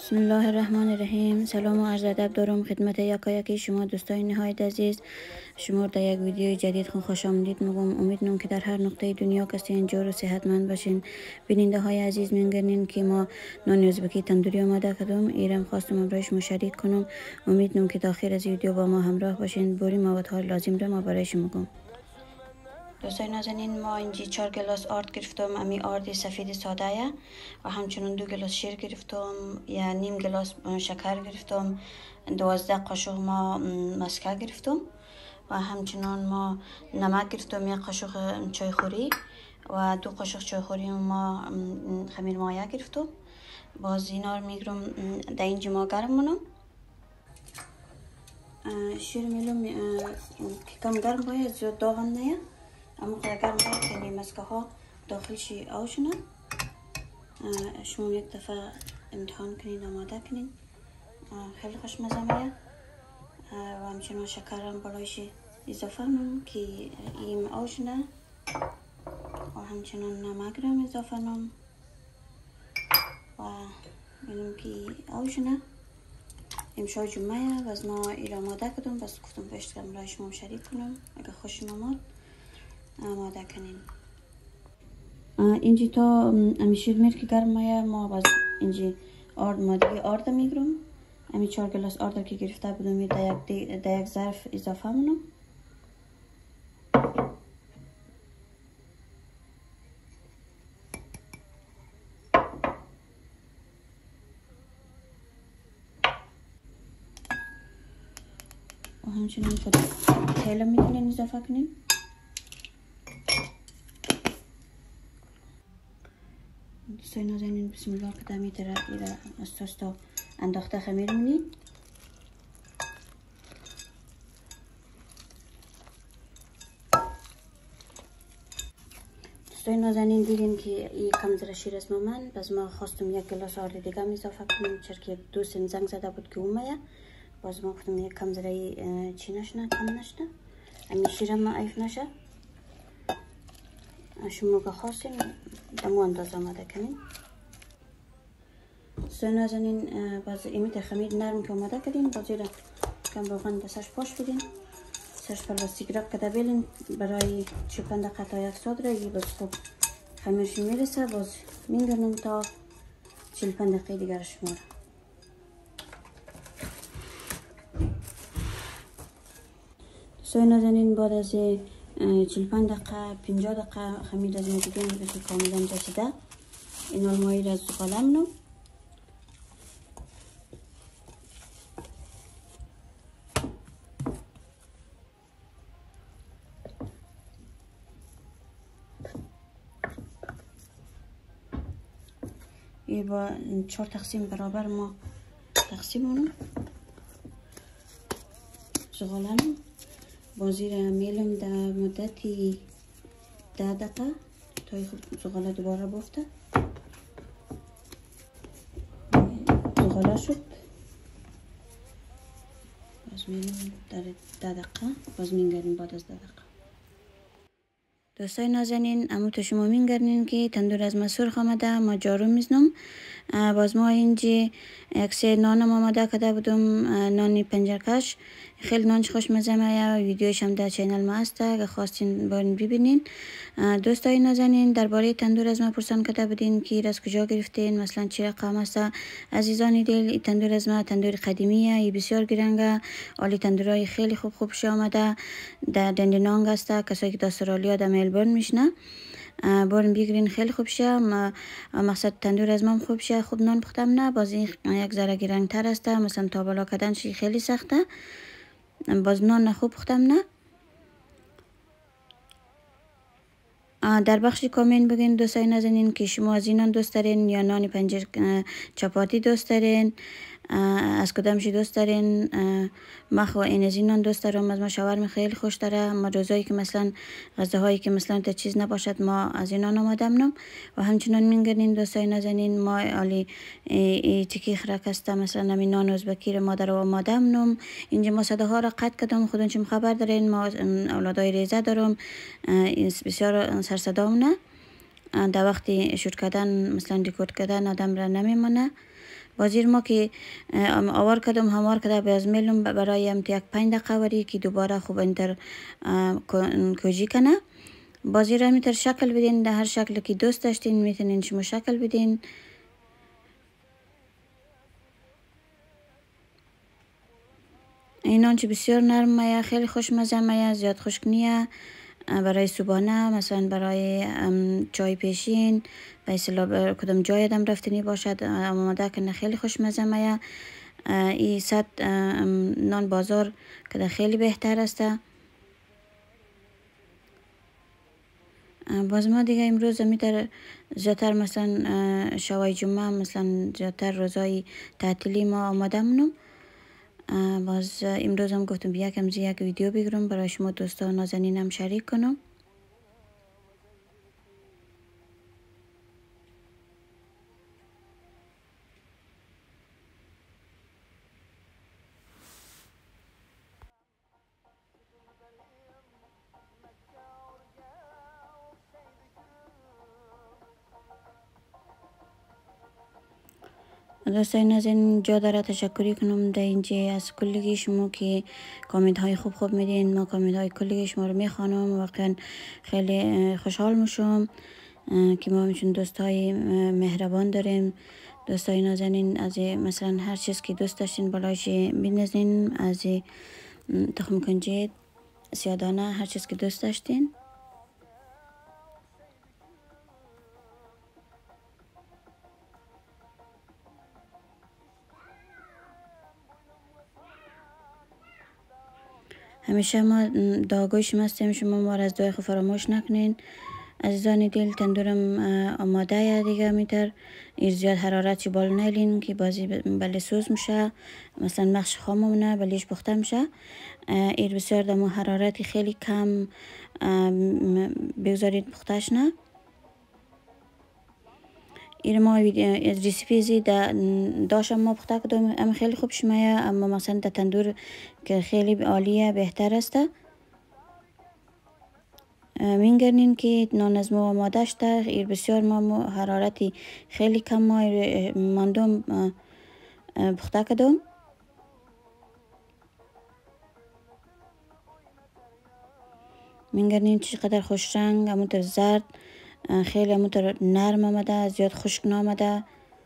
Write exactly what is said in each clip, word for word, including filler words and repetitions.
بسم الله الرحمن الرحیم. سلام و عرض ادب دارم خدمت یکایک شما دوستای نهایت عزیز. شما در یک ویدیو جدید خون خوش آمدید میگم. امید نم که در هر نقطه دنیا کسین جور و صحتمند باشین. بیننده های عزیز میگنین که ما نان ازبکی تندوری آماده کردم. ایرم خواستم امروز مشارکت کنم. امید نم که تا آخر از ویدیو با ما همراه باشین. بوری موادهای لازم را ما برای شما میگم. دوستای نازنین، ما اینجا چهار گلاس آرد گرفتم. امی آرد سفید ساده و همچنین دو گلاس شیر گرفتم، یا نیم گلاس شکر گرفتم، دوازده قاشق ما مسکه گرفتم و همچنین ما نمک گرفتم، یک قاشق چای خوری و دو قاشق چای خوری ما خمیر مایه گرفتم. باز اینا رو میگیرم در اینجا ما گرم منم. شیر میلم که کم گرم باید، زیاد داغم نیه، اما گرم باید که این مسکه ها داخلشی آوشنه. شما یک دفعه امتحان کنید، آماده کنید، خیلی خوشمزه میه. و همچنین شکر هم بالایش اضافه نم که این آوشنه و همچنین نمک رو اضافه نم و میلم که آوشنه. امشا جمعه و از ما ایرا آماده کردم، بس گفتم پشت کم برای شما شریک کنم. اگه خوش آمد آماده کنین. اینجی تا امی شیر میر که گرم مایه، ما باز اینجی آرد ما دیگه آرد میگرم. امی چهار گلاس آرد که گرفته بودم در یک در یک ظرف اضافه منم. و همچنین خود تیل میتونین اضافه کنین. دوستای نازنین، بسم الله که دمی تره ایره استاستا انداخته خمیر منید. دوستای نازنین دیدین که این کم ذره شیر از من، باز ما خواستم یک گلاس آرد دیگه اضافه کنیم، چرا که دو سن زنگ زده بود که اومه. باز ما گفتم یک کم ذره چی نشنه، کم نشنه، امی شیرم ما عیف نشه. شما که خواستین دمو انداز آماده کنین. دوستای نازنین، باز ایمیت خمیر نرم که آماده کردین، باز را کم روغن دستش پاش بدین، سرش پلاستیک رب کده بیلین برای چپن دقیقه تا یک ساعت را. باز خوب خمیرش میرسه، باز میگرنم تا چهل پنج دقیقه دیگر شما را. دوستای نازنین، بعد از چهل پنج دقیقه پنجاه دقیقه خمیر از این دیگه که کاملا جسده، این المایی را از زغاله منم. ای با چهار تقسیم برابر ما تقسیم منم زغاله نم. بازی را میلم در مدتی ده دقیقه تا زغاله دوباره بافته. زغاله شد، باز میلم در ده دقیقه، باز میگردیم بعد از ده دقیقه. دوستای نازنین، امو تو شما میگردین که تندور از ما سرخ آمده، ما جارو میزنم. باز ما اینجا یک سه نانم آماده کرده بودم، نانی پنجرکش، خیلی نانش خوشمزه میه. ویدیوش هم در چینل ما هست، اگه خواستین برین ببینین. دوستای نازنین، درباره تندور از ما پرسان کرده بودین که از کجا گرفتین، مثلا چی رقم است. عزیزان دل، تندور از ما تندور قدیمیه، ای بسیار گرنگه، عالی تندورای خیلی خوب خوب ش آمده در دندنانگ است. کسایی که در استرالیا در ملبورن میشنه بارن بیگرین، خیلی خوب شه. مقصد تندور از ما خوب شه، خوب نان پختم نه، باز این یک ذره گرنگ تر است، مثلا تا بالا کردنش خیلی سخته، باز نان خوب پختم نه. در بخش کامنت بگین دوستای نازنین که شما از این نان دوست دارین یا نان پنجر چپاتی دوست دارین، از کدامشی دوست دارین. مخ و این از این نان دوست دارم، از ما شاورما خیلی خوش داره. ما روزایی که مثلا غذاهایی که مثلا تا چیز نباشد ما از این نان آماده منم. و همچنان میگردین دوستای نازنین، ما عالی تکی خرک است، مثلا همین نان ازبکی رو مادر آماده منم. اینجا ما صده ها را قطع کردم، خودون چم خبر دارین، ما اولادای ریزه دارم، بسیار سر صدا نه. در وقتی شوت کردن مثلا دیکورد کردن آدم را نمیمانه. بازیر ما که آوار کدم هموار کده بیاز میلم برای امت یک پنج دقیقه وری که دوباره خوب انتر کوجی کنه. بازی را میتر شکل بدین، در هر شکل که دوست داشتین میتونین شما شکل بدین. این آنچه بسیار نرم میه، خیلی خوشمزه میه، زیاد خشک نیه. برای صبحانه مثلا برای چای پیشین و اصلا کدام جای دم رفتنی باشد آماده کنه، خیلی خوشمزه میه. این صد نان بازار که خیلی بهتر است. باز ما دیگه امروز میتر زیادتر مثلا شوای جمعه مثلا زیادتر روزای تعطیلی ما آماده منم. باز امروز هم گفتم بیا کم زی یک ویدیو بگیرم برای شما دوستان نازنینم شریک کنم. دوستای نازنین جا داره تشکری کنم در اینجا از کلگی شما که کامنت های خوب خوب میدین. ما کامنت های کلگی شما رو میخوانم، واقعا خیلی خوشحال میشم که ما همچون دوست های مهربان داریم. دوستای نازنین از مثلا هر چیز که دوست داشتین بالایش بینزین، از تخم کنجد، سیادانه، هر چیز که دوست داشتین. همیشه ما دعاگوی شما هستیم، شما ما را از دعای خود فراموش نکنین. عزیزان دل تندورم آماده یا دیگه میتر ایر زیاد حرارت چی بال نیلین که بازی بله سوز میشه، مثلا مخش خاممونه بلیش پخته میشه. ایر بسیار دمو حرارتی خیلی کم بگذارید پختش نه. ایر ما ریسیپی زی داشتم ما پخته کدوم اما خیلی خوب شمایه، اما مثلا در تندور که خیلی عالیه بهتر است. مینگرنین که نان از ما آماده شده. ایر بسیار ما حرارتی خیلی کم ما ماندم پخته کدوم. مینگرنین چقدر خوش رنگ، همونطور زرد، خیلی همونطور نرم آمده، زیاد خشک نامده.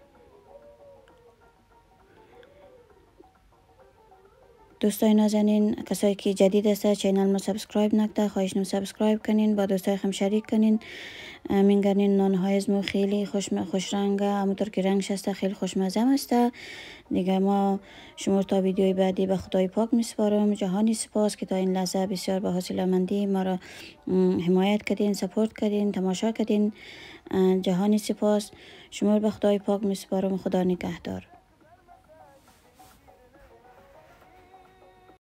دوستای نازنین کسایی که جدید است چینل ما سابسکرایب نکرده خواهشم سابسکرایب کنین، با دوستای خم شریک کنین. مینگرنین نان های از ما خیلی خوش خوش رنگه، همونطور که رنگش است خیلی خوشمزه است دیگه. ما شما تا ویدیوی بعدی به خدای پاک میسپارم. جهانی سپاس که تا این لحظه بسیار به حوصله‌مندی ما را حمایت کردین، سپورت کردین، تماشا کردین. جهانی سپاس. شما به خدای پاک میسپارم. خدا نگهدار.